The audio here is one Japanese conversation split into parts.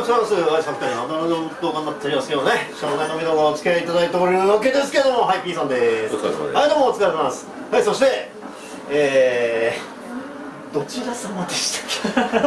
します。はい、さっきからアナログの動画になっておりますけどね、障害のみ動画をお付き合いいただいておるわけですけども、はい、P さんです。はい、どうもお疲れ様です。はい、そして、どちら様でしたっけ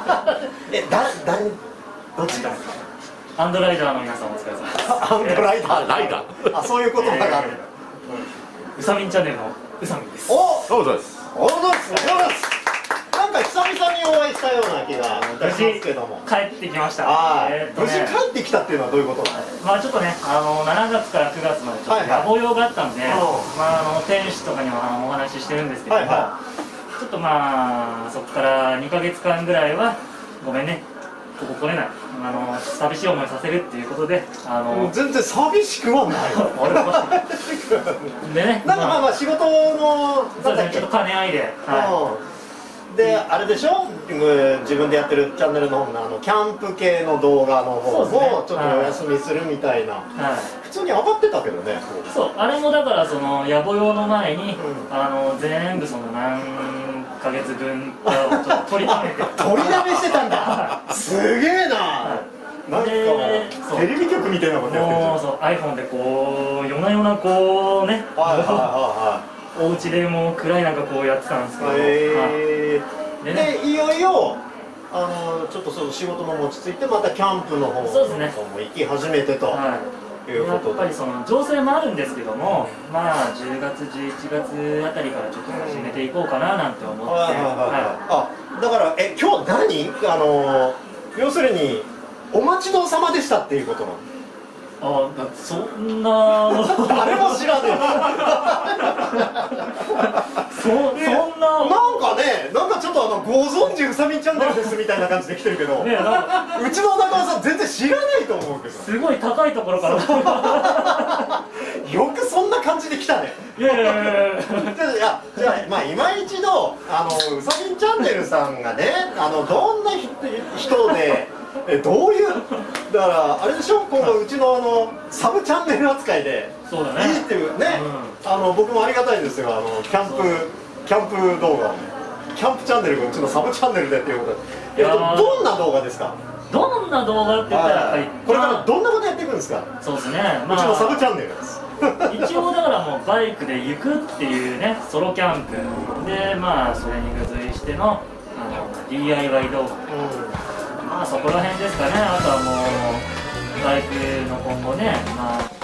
どちらアンドライダーの皆さんお疲れ様です。 アンドライダー、 ライダー。 あ、そういう言葉がある。 うさみんチャンネルのうさみんです。 そうです。 おそうです。なんか久々にお会いしたような気がいたしますけども。 帰ってきました。 無事帰ってきたっていうのはどういうことなの？ まあちょっとね、7月から9月までちょっと野暮用があったんで、まあ店主とかにはお話ししてるんですけども、ちょっとまあそこから2ヶ月間ぐらいはごめんね、ここ来れない、寂しい思いさせるっていうことで、 全然寂しくはないでね、 なんかまあ仕事のそうですね、ちょっと兼ね合いで、 で、あれでしょ、自分でやってるチャンネルの方のキャンプ系の動画の方もちょっとお休みするみたいな、普通に上がってたけどね。 そう、あれもだからその野暮用の前に、全部その何ヶ月分かをちょっと取りためて取りだめしてたんだ。すげえな。なんかテレビ局みたいなことやってるじゃん。 そう、iPhone でこう夜な夜なこうね、お家でもう暗い中こうやってたんですけど、 でいよいよちょっとその仕事も落ち着いてまたキャンプの方も行き始めてということで、やっぱりその情勢もあるんですけども、まあ10月11月あたりからちょっと始めていこうかななんて思って、 だから今日何要するにお待ちどうさまでしたっていうことなの？ そんな誰も知らねえそんななんかね、なんかちょっとご存知うさみんチャンネルですみたいな感じで来てるけど、うちの中尾さん全然知らないと思うけど、 すごい高いところからよくそんな感じで来たね。じゃあまあ今一度うさみんチャンネルさんがね、どんな人でどういう、だからあれでしょ、今度うちのサブチャンネル扱いでいいっていうね、僕もありがたいですよ、キャンプ動画をね、キャンプチャンネルがうちのサブチャンネルでっていうことで、どんな動画ですか？ どんな動画って言ったらやっぱりこれからどんなことやっていくんですか？ そうですね、 うちのサブチャンネルです。 一応だからもうバイクで行くっていうね、ソロキャンプで、まあそれに付随してのDIY 動画、まあそこら辺ですかね。あとはもうバイクの今後ね、まあ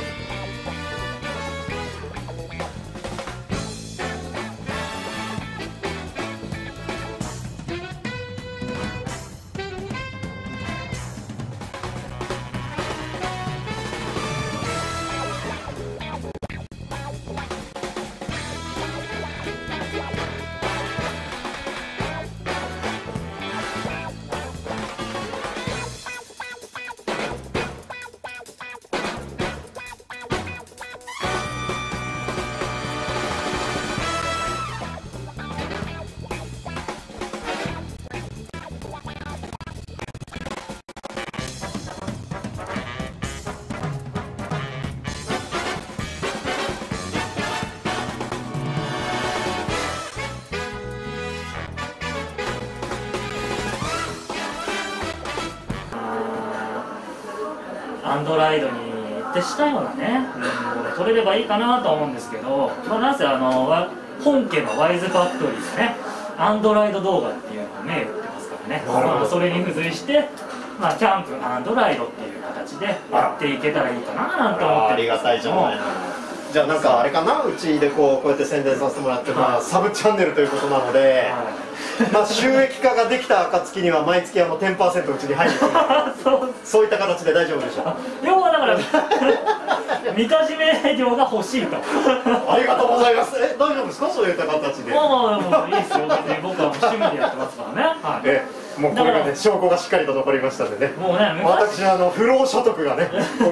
アンドライドに徹したようなね、撮れればいいかなと思うんですけど、まあ、なんせ本家のワイズファクトリーでね、アンドライド動画っていうのを銘打ってますからね、それに付随して、まあ、キャンプアンドライドっていう形でやっていけたらいいかななんて思ってるんですけども。 ありがたいじゃない。じゃあなんかあれかな、うちでこうやって宣伝させてもらって、まあサブチャンネルということなので、まあ収益化ができた暁には毎月10%うちに入るそういった形で大丈夫でしょうか？ 要はだからみかじめ料が欲しいと。 ありがとうございます。大丈夫ですか、そういった形で？ まあいいですよ、別に僕は趣味でやってますからね。 もうこれがね、証拠がしっかりと残りましたんでね、もうね、私不労所得がね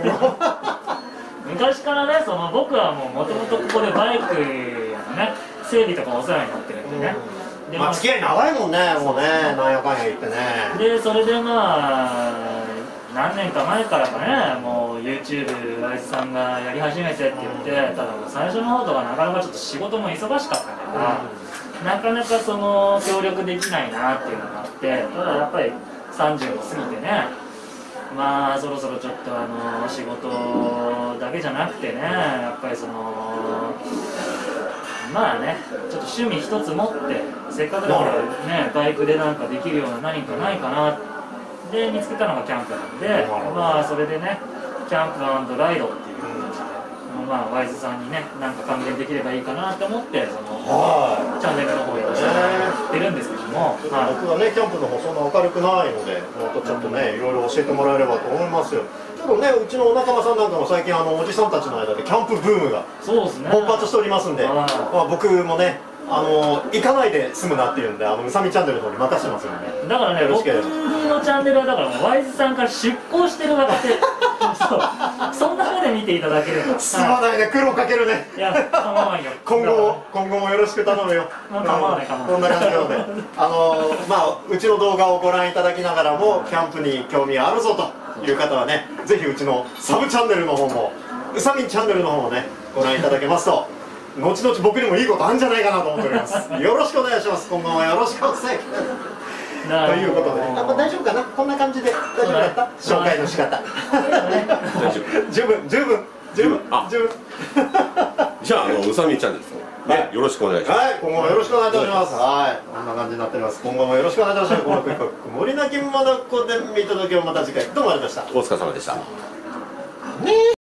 昔からね、僕はもともとここでバイクのね整備とかお世話になってるんでね、 まあ付き合い長いもんね、もうね、なんやかんや言ってね。 でそれでまあ何年か前からかね、もう YouTube あいつさんがやり始めてって言って、ただ最初の方とかなかなかちょっと仕事も忙しかったから、なかなか協力できないなっていうのがあって、ただやっぱり30も過ぎてね、 まあそろそろちょっと仕事だけじゃなくてね、やっぱりまあね、ちょっと趣味一つ持って、せっかくだからね、バイクでなんかできるような何かないかなで見つけたのがキャンプなんで、まあそれでね、キャンプ&ライドっていう形で、まあワイズさんにね、なんか還元できればいいかなと思って、チャンネルの方に出してってるんですけども、 僕はね、キャンプの方そんな明るくないので、もっとちょっとね、いろいろ教えてもらえればと思いますよ。ちょっとね、うちのお仲間さんなんかも最近おじさんたちの間でキャンプブームがそうですね、 勃発しておりますんで、まあ、僕もね、行かないで済むなっていうんで、うさみチャンネルの方に任せてますよね。 だからね、僕のチャンネルはだからワイズさんから出向してる若手そんな目で見ていただければ。 すまないね、苦労かけるね。 いや、構わんよ。 今後もよろしく頼むよ。 構わない、構わない。 こんな感じなので、まあうちの動画をご覧いただきながらもキャンプに興味あるぞという方はね、ぜひうちのサブチャンネルの方も、うさみチャンネルの方もね、ご覧いただけますと、後々僕にもいいことあるんじゃないかなと思っております。よろしくお願いします。今後もよろしくお願いします。ということで、大丈夫かな、こんな感じで大丈夫だった？紹介の仕方。十分。 じゃあうさみチャンネルですね、よろしくお願いします。 はい、今後もよろしくお願いいたします。はい、こんな感じになっております。今後もよろしくお願いいたします。この曇りなきまなこで見届けをまた次回どうもありがとうございました。 お疲れ様でした。